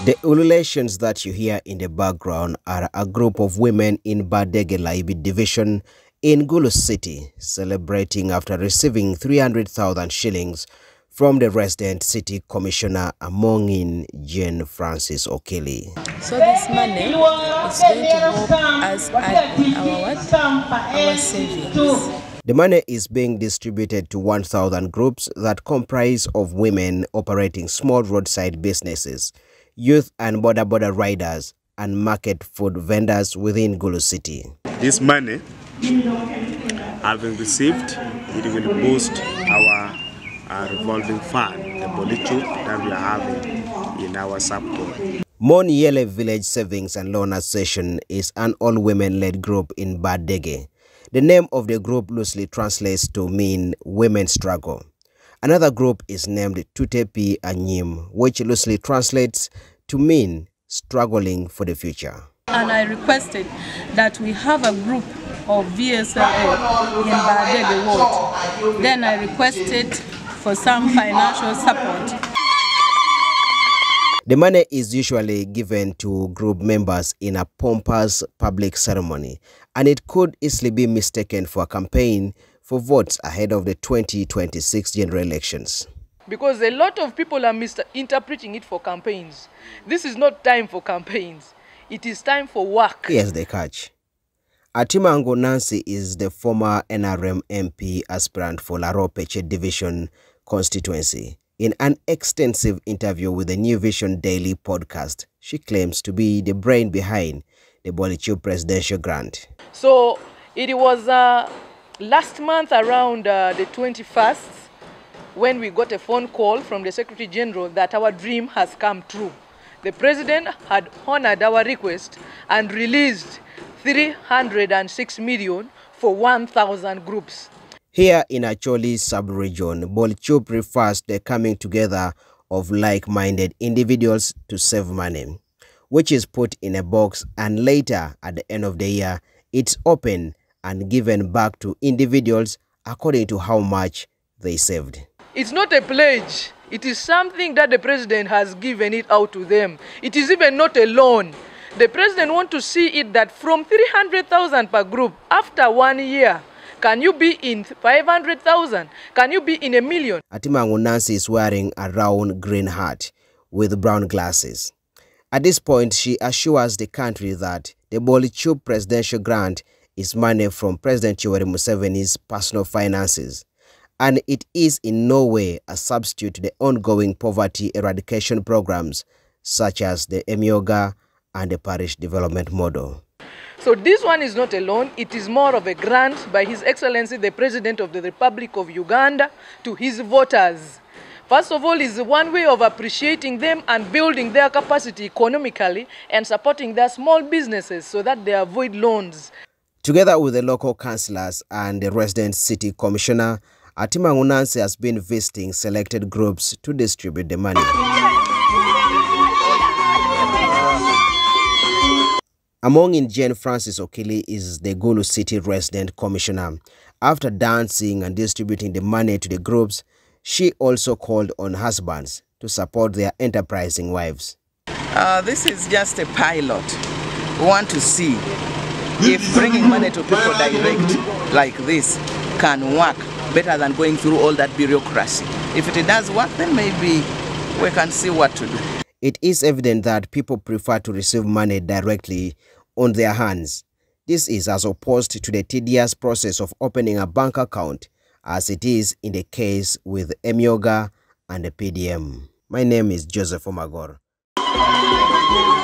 The ululations that you hear in the background are a group of women in Badege Laibi division in Gulu City celebrating after receiving 300,000 shillings from the resident city commissioner, among in Jane Francis Okili. So this money is going to help us add our savings. The money is being distributed to 1,000 groups that comprise of women operating small roadside businesses, youth and border riders, and market food vendors within Gulu City. This money, having received, it will boost our revolving fund, the bolichu that we are having in our sub-board. Mon Yele Village Savings and Loan Association is an all-women-led group in Badege. The name of the group loosely translates to mean women struggle. Another group is named Tutepi Anyim, which loosely translates to mean struggling for the future. And I requested that we have a group of VSLA in Badege Ward. Then I requested for some financial support. The money is usually given to group members in a pompous public ceremony, and it could easily be mistaken for a campaign for votes ahead of the 2026 general elections. Because a lot of people are misinterpreting it for campaigns. This is not time for campaigns. It is time for work. Here's the catch. Atimango Nancy is the former NRM MP aspirant for Laropeche Division constituency. In an extensive interview with the New Vision Daily podcast, she claims to be the brain behind the Bolichu presidential grant. So it was last month around the 21st when we got a phone call from the Secretary General that our dream has come true. The President had honored our request and released 306 million for 1,000 groups. Here in Acholi sub-region, Bolichu refers to the coming together of like-minded individuals to save money, which is put in a box, and later at the end of the year, it's opened and given back to individuals according to how much they saved. It's not a pledge. It is something that the President has given it out to them. It is even not a loan. The President wants to see it that from 300,000 per group, after 1 year, can you be in 500,000? Can you be in 1 million? Atimango Nancy is wearing a round green hat with brown glasses. At this point, she assures the country that the Bolichu presidential grant is money from President Yoweri Museveni's personal finances, and it is in no way a substitute to the ongoing poverty eradication programs such as the Emyoga and the Parish Development Model. So this one is not a loan, it is more of a grant by His Excellency the President of the Republic of Uganda to his voters. First of all, is one way of appreciating them and building their capacity economically and supporting their small businesses so that they avoid loans. Together with the local councillors and the resident city commissioner, Atimango Nancy has been visiting selected groups to distribute the money. Among in Jane Francis Okili is the Gulu City resident commissioner. After dancing and distributing the money to the groups, she also called on husbands to support their enterprising wives. This is just a pilot. We want to see if bringing money to people direct like this can work better than going through all that bureaucracy. If it does work, then maybe we can see what to do. It is evident that people prefer to receive money directly on their hands. This is as opposed to the tedious process of opening a bank account, as it is in the case with Emyoga and the PDM. My name is Joseph Omagor.